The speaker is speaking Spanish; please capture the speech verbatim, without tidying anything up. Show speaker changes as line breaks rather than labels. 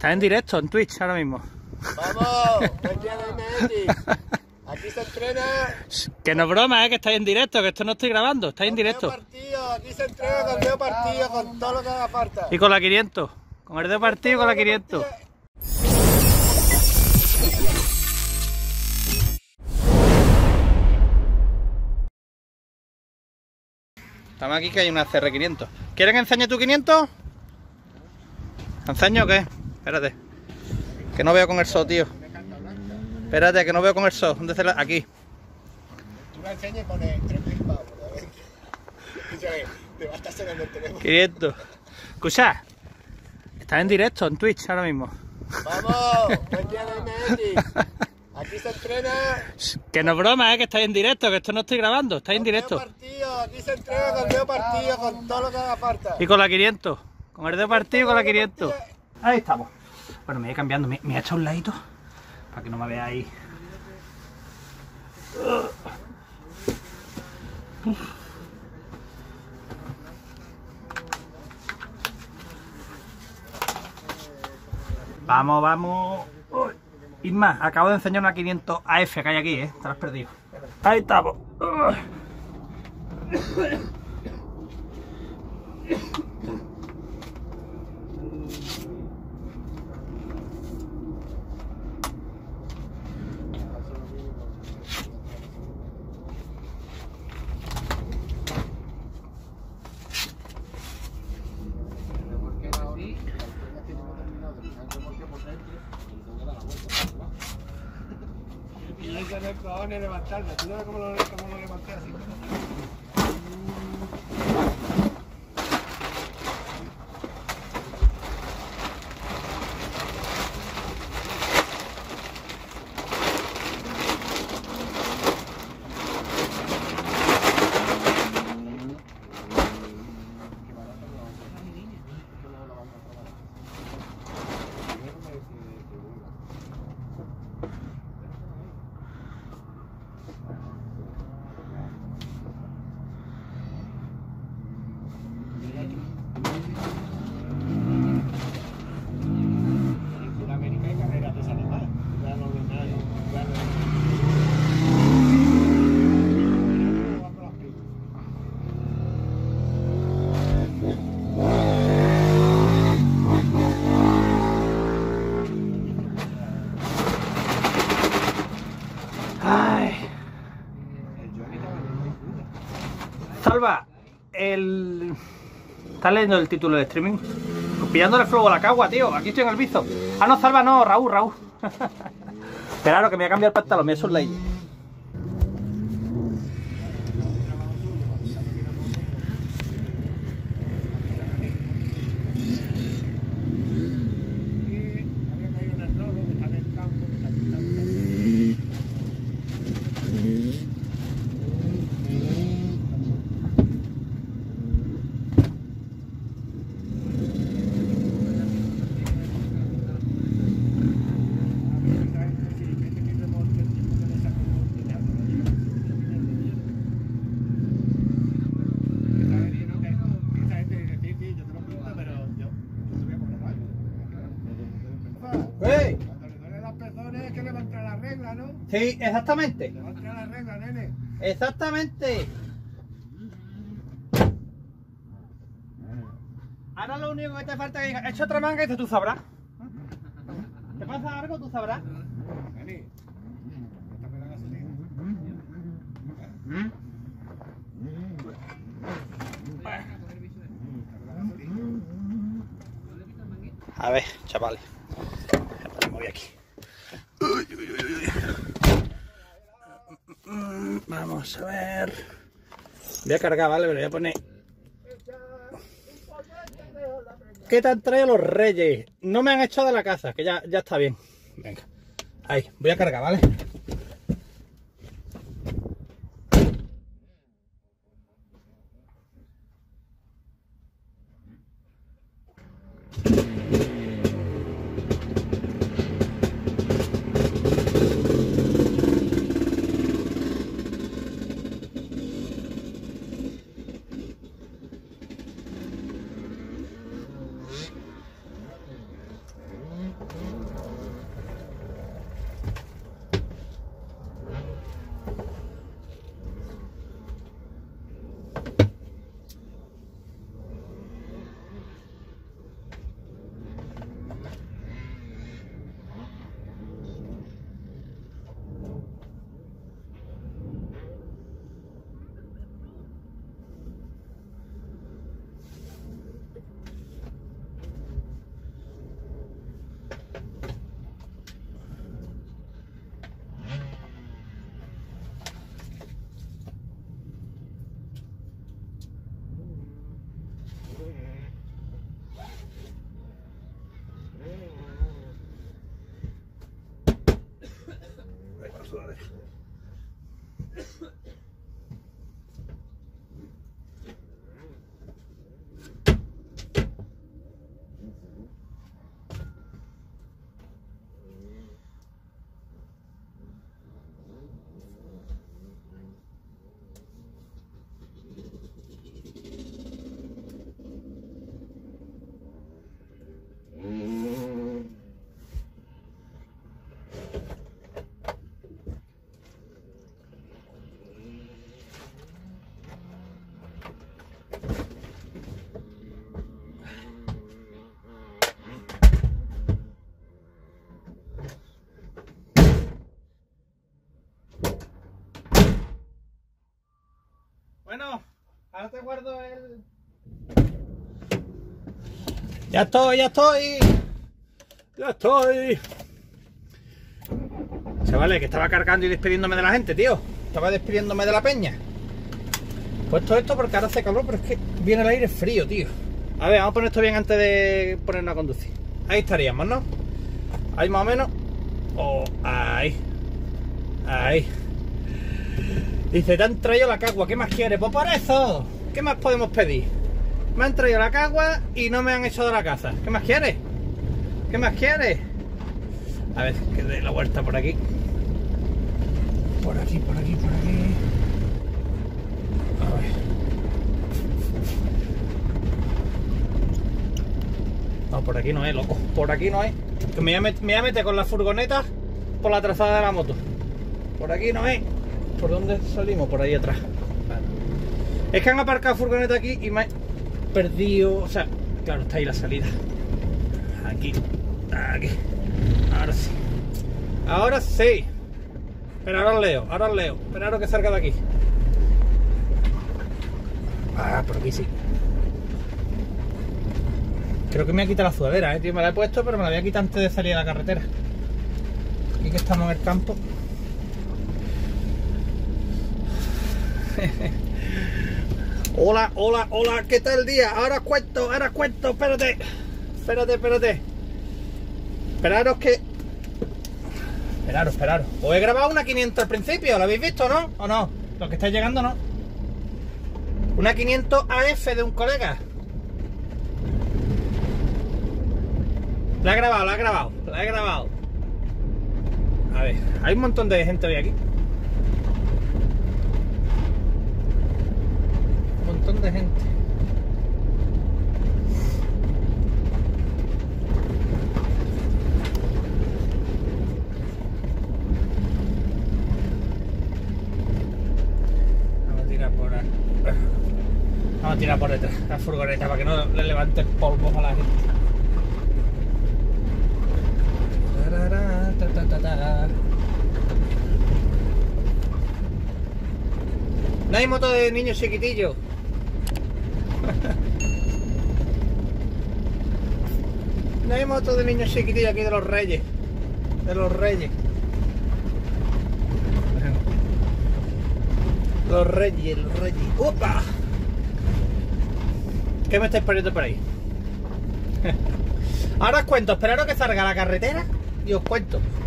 Estás en directo en Twitch ahora mismo.
¡Vamos! ¡Buen día de Messi! Aquí se entrena.
Que no es broma, ¿eh? Que estáis en directo, que esto no estoy grabando, estáis en directo.
Partido. Aquí se entrena con medio partido, con todo lo que haga falta.
Y con la quinientos. Con el de partido y con la quinientos. Estamos aquí que hay una C R quinientos. ¿Quieren que enseñe tu quinientos? ¿Enseño o qué? Espérate. Que no veo con el S O, tío. Espérate, que no veo con el S O. ¿Dónde está la...? Aquí.
Tú la enseñas y pones tres mil pavos. Te va a estar sonando el teléfono.
quinientos. Escucha. Estás en directo en Twitch ahora mismo.
¡Vamos! ¡Buen día de Messi! Aquí se entrena.
Que no es broma, ¿eh? Que estáis en directo, que esto no estoy grabando, estáis en directo.
Partido. Aquí se entrena con medio partido, con todo lo que haga falta.
Y con la quinientos. Con el de partido y con la quinientos. Ahí estamos. Bueno, me voy cambiando, me, me he hecho un ladito para que no me veáis. Vamos, vamos. Uy. Isma, acabo de enseñar una quinientos A F que hay aquí, ¿eh? Te la has perdido. Ahí estamos. Uy.
No hay cojones levantarme, tú no ves cómo lo, cómo lo levanté así.
Salva, el... ¿Estás leyendo el título del streaming? Pillándole fuego a la cagua, tío. Aquí estoy en el vizo. Ah, no, Salva, no, Raúl, Raúl. Claro, que me voy a cambiar el pantalón, me he hecho un like.
¡Hey! Cuando le duele las pezones es que levanta la regla, ¿no?
Sí, exactamente.
Levanta la regla, nene.
Exactamente. Ahora lo único que te falta es que digas, echa otra manga y tú sabrás. ¿Te pasa algo? Tú sabrás.
Nene, quítame la gasolina.
A ver, chavales. Me voy aquí. Uy, uy, uy, uy. Vamos a ver. Voy a cargar, ¿vale? Me lo voy a poner. ¿Qué te han traído los reyes? No me han echado de la casa, que ya, ya está bien. Venga. Ahí, voy a cargar, ¿vale? suave. Bueno, ahora te guardo el... Ya estoy, ya estoy. Ya estoy. Chavales, que estaba cargando y despidiéndome de la gente, tío. Estaba despidiéndome de la peña. Puesto esto porque ahora hace calor, pero es que viene el aire frío, tío. A ver, vamos a poner esto bien antes de ponernos a conducir. Ahí estaríamos, ¿no? Ahí más o menos. Oh, ahí. Ahí. Dice, te han traído la cagua, ¿qué más quieres? Pues por eso, ¿qué más podemos pedir? Me han traído la cagua y no me han echado de la casa. ¿Qué más quieres? ¿Qué más quieres? A ver, que dé la vuelta por aquí. Por aquí, por aquí, por aquí. A ver. No, por aquí no es, loco. Por aquí no es. Que me voy a met- me voy a meter con la furgoneta por la trazada de la moto. Por aquí no es. ¿Por dónde salimos? Por ahí atrás. Vale. Es que han aparcado furgoneta aquí y me he perdido. O sea, claro, está ahí la salida. Aquí. Aquí. Ahora sí. Ahora sí. Pero ahora os leo, ahora os leo. Esperaros que salga de aquí. Ah, por aquí sí. Creo que me voy a quitar la sudadera, eh, tío. Me la he puesto, pero me la voy a quitar antes de salir a la carretera. Aquí que estamos en el campo. Hola, hola, hola, ¿qué tal el día? Ahora os cuento, ahora os cuento, espérate. Espérate, espérate. Esperaros que... Esperaros, esperaros. Os he grabado una quinientos al principio, ¿lo habéis visto, no? ¿O no? Los que estáis llegando, ¿no? Una quinientos A F de un colega. La he grabado, la he grabado, la he grabado. A ver, hay un montón de gente hoy aquí. Un montón de gente. Vamos a tirar por ahí. Vamos a tirar por detrás la furgoneta para que no le levante polvo a la gente. Ta, ta, ta, ta. No hay moto de niños chiquitillos. No hay moto de niños chiquitillos aquí de los reyes. De los reyes. Los reyes, los reyes. ¡Opa! ¿Qué me estáis poniendo por ahí? Ahora os cuento, esperaros que salga la carretera y os cuento.